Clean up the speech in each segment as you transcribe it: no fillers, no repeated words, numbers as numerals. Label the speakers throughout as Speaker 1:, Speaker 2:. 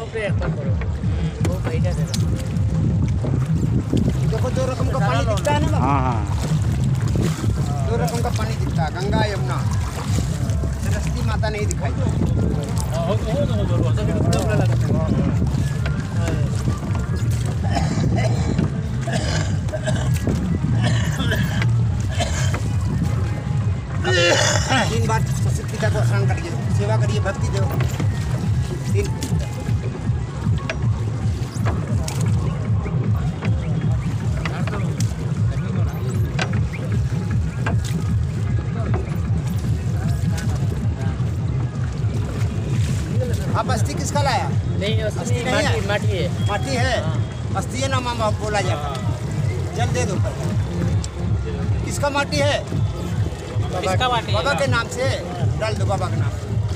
Speaker 1: देखो दो रकम का पानी दिखता है ना। हाँ, दो रकम का पानी दिखता है, गंगा यमुना। सरस्वती माता नहीं दिखाई। 3 बार पिता को स्नान करिए, सेवा करिए, भक्ति दो। 3 आप अस्थि किसका लाया?
Speaker 2: नहीं, अस्थि नहीं है, माटी है।
Speaker 1: माटी है, अस्थि है ना मामा बोला जाता। जल दे दो। किसका माटी है? बाबा के नाम से डाल दो, बाबा के नाम।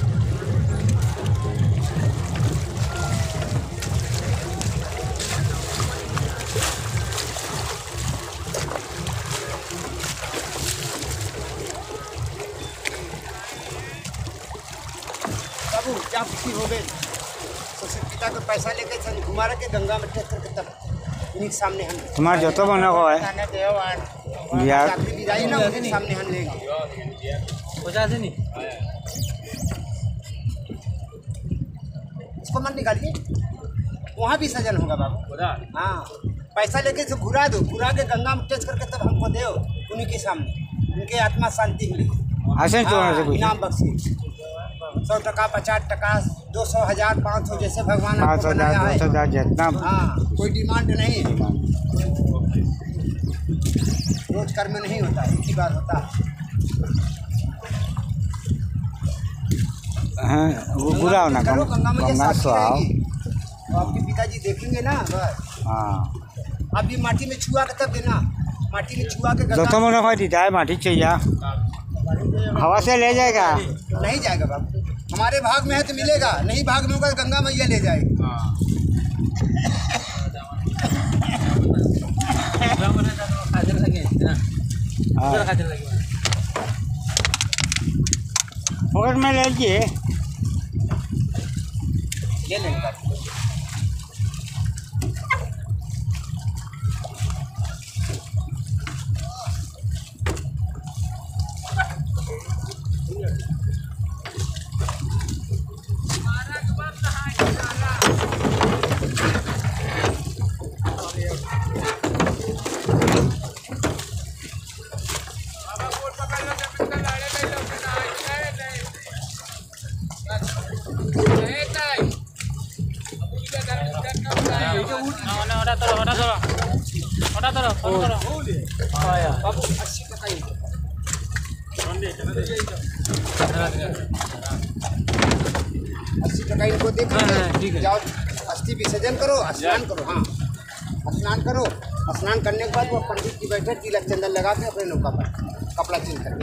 Speaker 1: बाबू क्या खुशी हो गई, तो पिता को पैसा लेके घुमा रखे गंगा में टेक करके तब इन्हीं के सामने हम
Speaker 3: तुम्हारा जो तो बना हुआ है यार,
Speaker 1: विदाई ना उनके सामने हम लेंगे। इसको मत निकालिए, वहाँ भी सजन होगा बाबू। हाँ, पैसा लेके से घुरा दो, घुरा के गंगा में टेस्ट करके तब हमको दो उन्हीं के सामने, उनके आत्मा शांति मिली। इनाम बख्शी 100 टका, 50 टका, 200, 1000, 500 जैसे भगवान आपको बनाया है।
Speaker 3: जितना।
Speaker 1: हाँ, कोई डिमांड नहीं है। रोज कर्म नहीं होता, एक ही बार होता है।
Speaker 3: हाँ, वो बुरा होना
Speaker 1: गंगा में
Speaker 3: गंगा स्वाव।
Speaker 1: तो आपके पिताजी देखेंगे ना बस।
Speaker 3: हाँ,
Speaker 1: आप भी माटी में छुआ के तब देना, माटी में छुआ के
Speaker 3: जो तो
Speaker 1: गंगा
Speaker 3: मन दीदा है माटी चाहिए, हवा से ले जाएगा।
Speaker 1: नहीं जाएगा बाबू, हमारे भाग में है तो मिलेगा, नहीं भाग में होगा तो गंगा मैया ले जाएगी।
Speaker 3: फोकट में ले लीजिए,
Speaker 1: ले लेंगे। बाबू 80 टका ही 80 टका इनको दे दीजिए। जाओ अस्थि विसर्जन करो, स्नान करो। हाँ, स्नान करो। स्नान करने के बाद वो पंडित जी बैठे, तिलक चंदन लगा के अपने नौका पर कपड़ा चेंज कर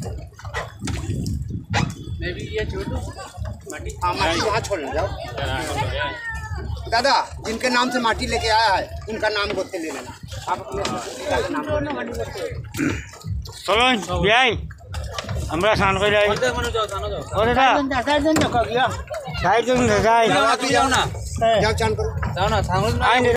Speaker 1: माटी। हाँ, माटी वहाँ छोड़ जाओ। दादा जिनके नाम से माटी लेके आया है उनका नाम गोते ले लेना आप अपने नाम।
Speaker 3: चलो बियाई हमरा स्नान कर जाए।
Speaker 1: जाओ चांद करो।